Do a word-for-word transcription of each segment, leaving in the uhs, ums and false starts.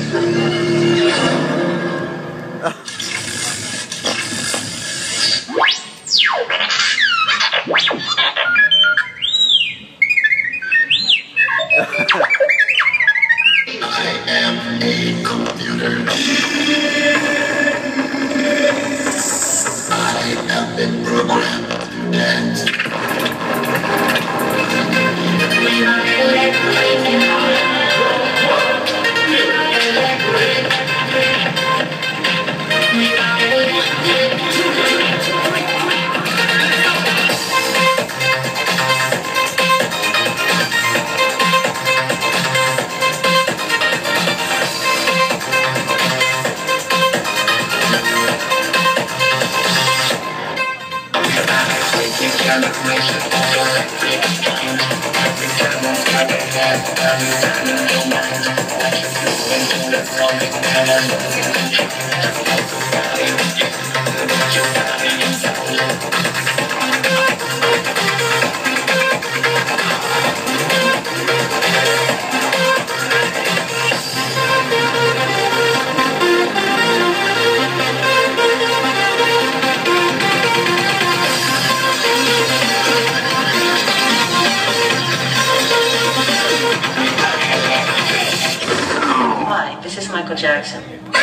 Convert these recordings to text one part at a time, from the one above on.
I am a computer. I have been programmed to dance. Hi, this is Michael Jackson.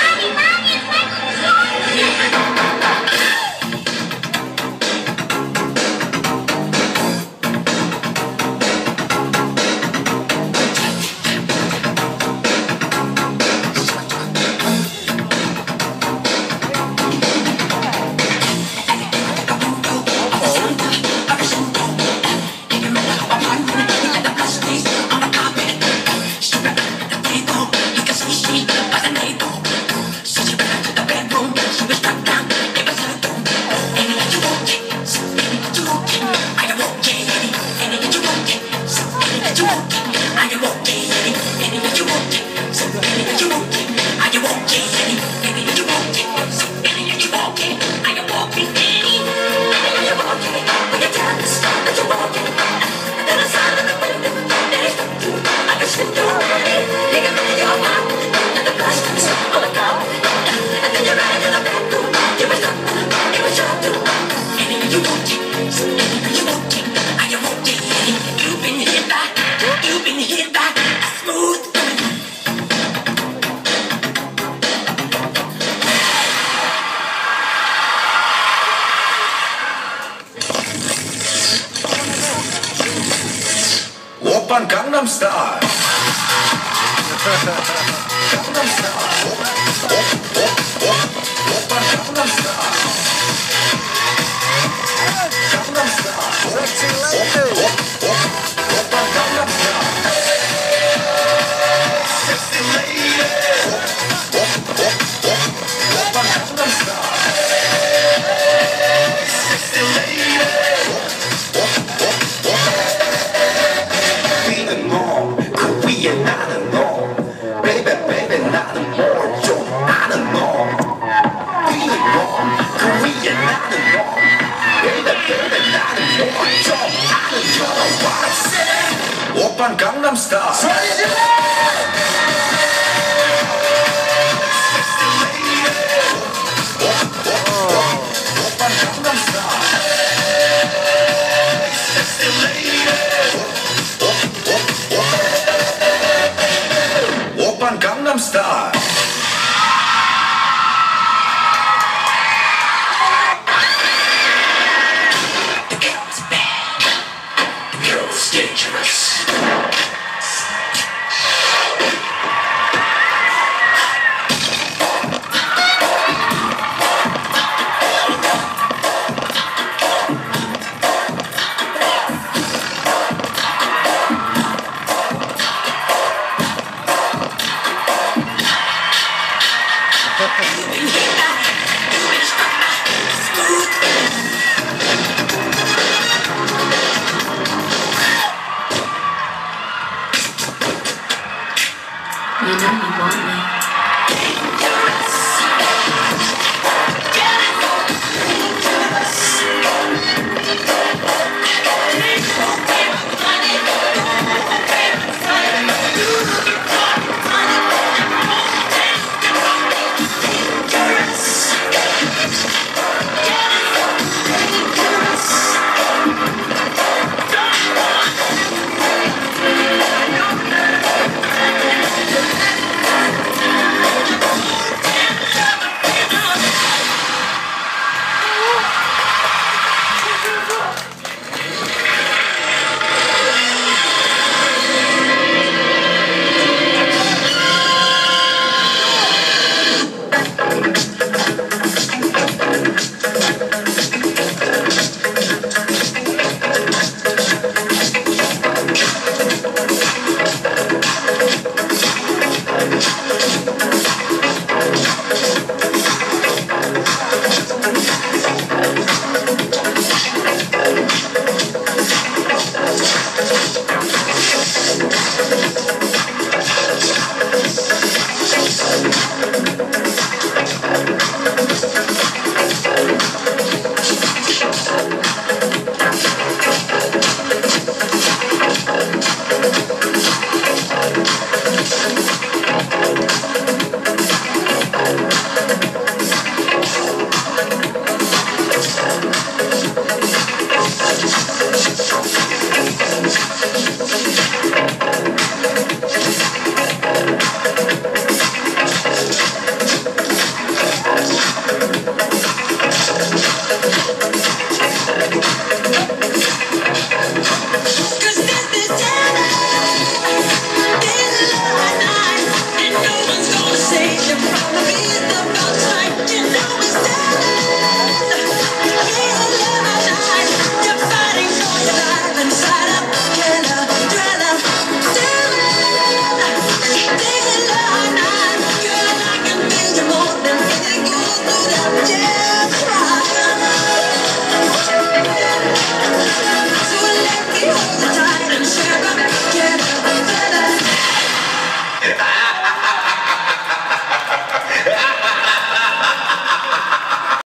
Oppan Gangnam Style. Gangnam Style. Oppan Gangnam Style. Gangnam Style. Sexy lady. Oppan Gangnam Style. Sexy lady. Oppan Gangnam Style. Sexy lady. 나는 너 baby baby 나는 뭘 좀 아는 너 뛰는 너 그 위에 나는 너 baby baby 나는 뭘 좀 아는 너 what I'm saying 오빤 강남 스타일 소리 질러 sexy lady 오빤 강남 스타일 sexy lady Oppan Gangnam Style. The girl's bad. The girl's dangerous. You know you want me.